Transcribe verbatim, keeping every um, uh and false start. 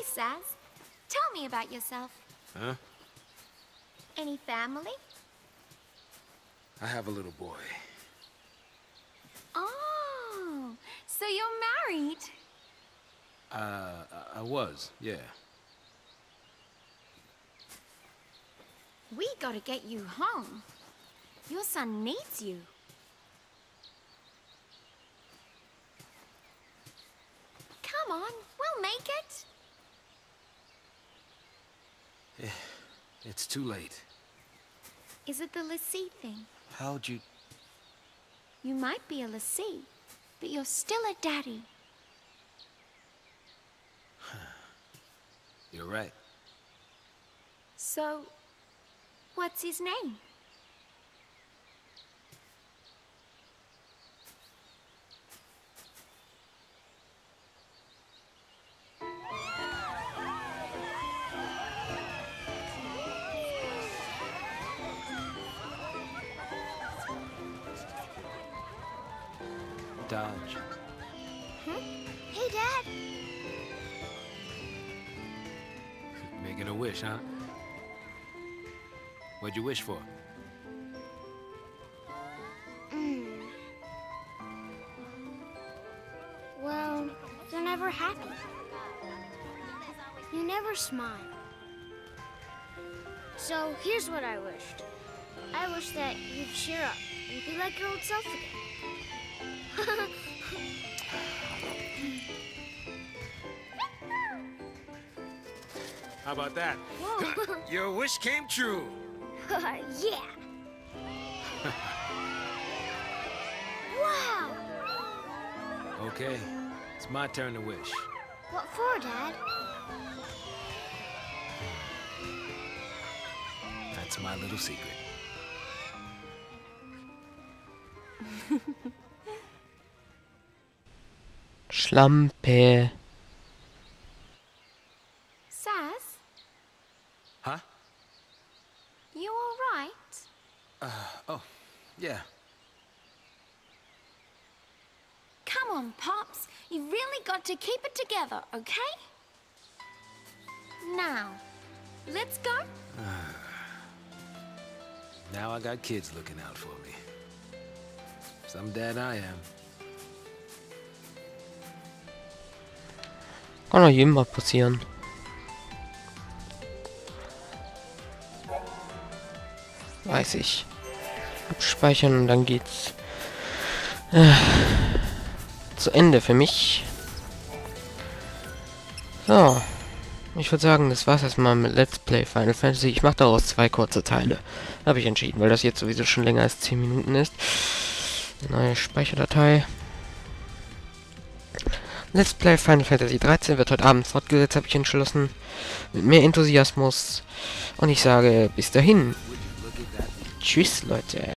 Saz. Tell me about yourself. Huh? Any family? I have a little boy. Oh, so you're married? Uh, I was, yeah. We gotta get you home. Your son needs you. Come on, we'll make it. It's too late. Is it the Lassie thing? How'd you... You might be a Lassie, but you're still a daddy. You're right. So, what's his name? Dodge. Huh? Hey, Dad. Making a wish, huh? What'd you wish for? Mm. Well, you're never happy. You never smile. So here's what I wished. I wish that you'd cheer up and be like your old self again. How about that? Whoa. Your wish came true. Yeah. Wow. Okay, it's my turn to wish. What for, Dad? That's my little secret. Schlampe. Saz? Huh? You all right? Uh, oh, yeah. Come on, Pops. You really got to keep it together, okay? Now, let's go. Now I got kids looking out for me. Some dad I am. Kann doch jedem mal passieren. Weiß ich. Abspeichern und dann geht's äh, zu Ende für mich. So. Ich würde sagen, das war's erstmal mit Let's Play Final Fantasy. Ich mache daraus zwei kurze Teile. Habe ich entschieden, weil das jetzt sowieso schon länger als zehn Minuten ist. Neue Speicherdatei. Let's Play Final Fantasy dreizehn wird heute Abend fortgesetzt, habe ich entschlossen. Mit mehr Enthusiasmus. Und ich sage bis dahin. Tschüss, Leute.